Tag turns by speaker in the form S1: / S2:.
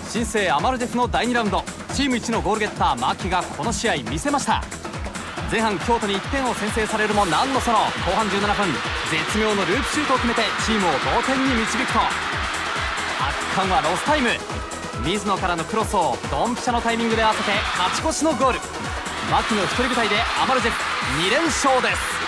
S1: 新生アマルジェフの第2ラウンド、チーム一のゴールゲッター牧がこの試合見せました。前半京都に1点を先制されるも何のその、後半17分絶妙のループシュートを決めてチームを同点に導くと、圧巻はロスタイム。水野からのクロスをドンピシャのタイミングで合わせて勝ち越しのゴール。牧の一人舞台でアマルジェフ2連勝です。